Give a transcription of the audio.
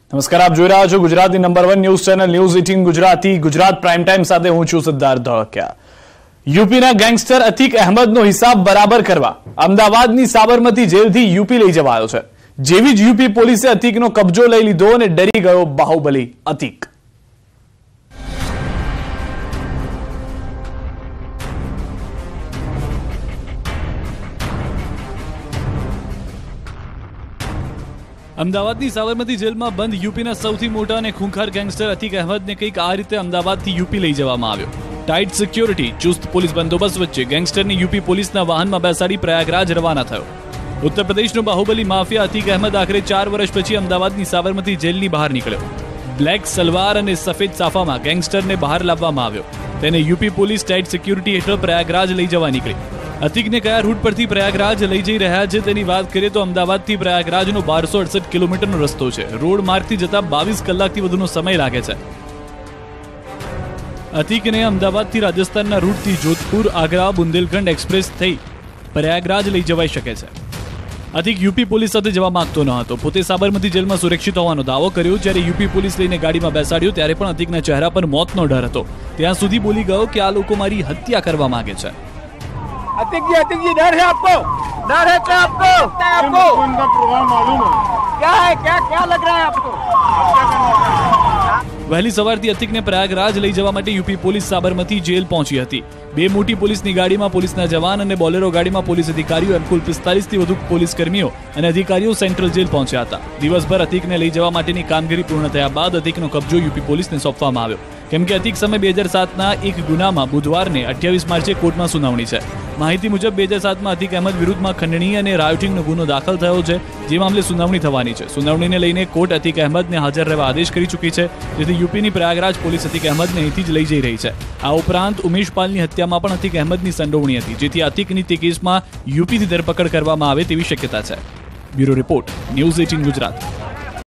નમસ્કાર, આપ જોઈ રહ્યા છો ગુજરાતની number 1 news channel news 18 Gujarati. Gujarat prime time સાથે હું છું સિદ્ધાર્થ ધોળકિયા. યુપીના ગેંગસ્ટર અતીક અહેમદનો હિસાબ બરાબર કરવા અમદાવાદની સાબરમતી જેલથી યુપી લઈ જવાયો છે. જેવી જ યુપી પોલીસે અતીકનો કબજો લઈ લીધો અને ડરી ગયો બાહુબલી અતીક. અમદાવાદની સાબરમતી જેલમાં બંધ યુપીના સૌથી મોટા અને ખૂંખાર ગેંગસ્ટર અતીક અહેમદને કંઈક આ રીતે અમદાવાદથી યુપી લઈ જવામાં આવ્યો. ટાઇટ સિક્યોરિટી, ચુસ્ત પોલીસ બંદોબસ્ત વચ્ચે ગેંગસ્ટરને યુપી પોલીસના વાહનમાં બેસાડી પ્રયાગરાજ રવાના થયો. ઉત્તર પ્રદેશનો બાહુબલી માફિયા અતીક અહેમદ આખરે 4 વર્ષ પછી અમદાવાદની સાબરમતી જેલની બહાર નીકળ્યો. બ્લેક સલવાર અને સફેદ સાફામાં ગેંગસ્ટરને બહાર લાવવામાં આવ્યો. તેને યુપી પોલીસ ટાઇટ સિક્યોરિટી હેઠળ પ્રયાગરાજ લઈ જવા નીકળી. અતીકને કયા રૂટ પરથી પ્રયાગરાજ લઈ જઈ રહ્યા છે તેની વાત કરીએ તો અમદાવાદથી પ્રયાગરાજનો 1268 કિલોમીટરનો રસ્તો છે. રોડ માર્ગથી જતા 22 કલાકથી વધુનો સમય લાગે છે. અતીકને અમદાવાદથી રાજસ્થાનના રૂટથી જોધપુર, આગ્રા, બુંદેલખંડ એક્સપ્રેસ થઈ પ્રયાગરાજ લઈ જવાઈ શકે છે. અતીક યુપી પોલીસ સાથે જવા માંગતો ન હતો. પોતે સાબરમતી જેલમાં સુરક્ષિત હોવાનો દાવો કર્યો. જ્યારે યુપી પોલીસ લઈને ગાડીમાં બેસાડ્યો ત્યારે પણ અતીકના ચહેરા પર મોતનો ડર હતો. ત્યાં સુધી બોલી ગયો કે આ લોકો મારી હત્યા કરવા માંગે છે. अतीक जी डर है आपको? डर है क्या आपको? उनका प्रभाव मालूम है क्या है? क्या लग रहा है आपको? વહેલી સવારથી અતીકને પ્રયાગરાજ લઈ જવા માટે યુપી પોલીસ સાબરમતી જેલ પહોંચી હતી. 2 મોટી પોલીસની ગાડીમાં પોલીસના જવાન અને બોલેરો ગાડીમાં પોલીસ અધિકારીઓ એમ કુલ 45 થી વધુ પોલીસ કર્મીઓ અને અધિકારીઓ સેન્ટ્રલ જેલ પહોંચ્યા હતા. દિવસભર અતીકને લઈ જવા માટેની કામગીરી પૂર્ણ થયા બાદ અતીકનો કબજો યુપી પોલીસને સોંપવામાં આવ્યો. કેમ કે અતીક સામે 2007ના એક ગુનામાં બુધવારને 28 માર્ચે કોર્ટમાં સુનાવણી છે. માહિતી મુજબ 2007માં અતીક અહેમદ વિરુદ્ધમાં ખંડણી અને રાયોટિંગનો ગુનો દાખલ થયો છે, જે મામલે સુનાવણી થવાની છે. સુનાવણીને લઈને કોર્ટ અતીક અહેમદને હાજર રહેવા આદેશ કરી ચૂકી છે, જેથી યુપીની પ્રયાગરાજ પોલીસ અતીક અહેમદને અહીંથી જ લઈ જઈ રહી છે. આ ઉપરાંત ઉમેશ પાલની હત્યામાં પણ અતીક અહેમદની સંડોવણી હતી, જેથી અતીકની તે કેસમાં યુપીથી ધરપકડ કરવામાં આવે તેવી શક્યતા છે. Bureau report, news 18 Gujarat.